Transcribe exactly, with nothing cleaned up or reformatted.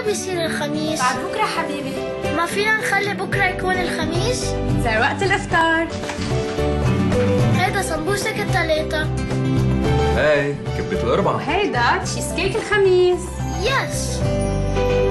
بيصير الخميس؟ بعد بكرة حبيبي. ما فينا نخلي بكرة يكون الخميس؟ صار وقت الإفطار. هيدا سمبوسك التلاتة. هاي كبة الأربعة. وهيدا تشيز كيك الخميس. يس.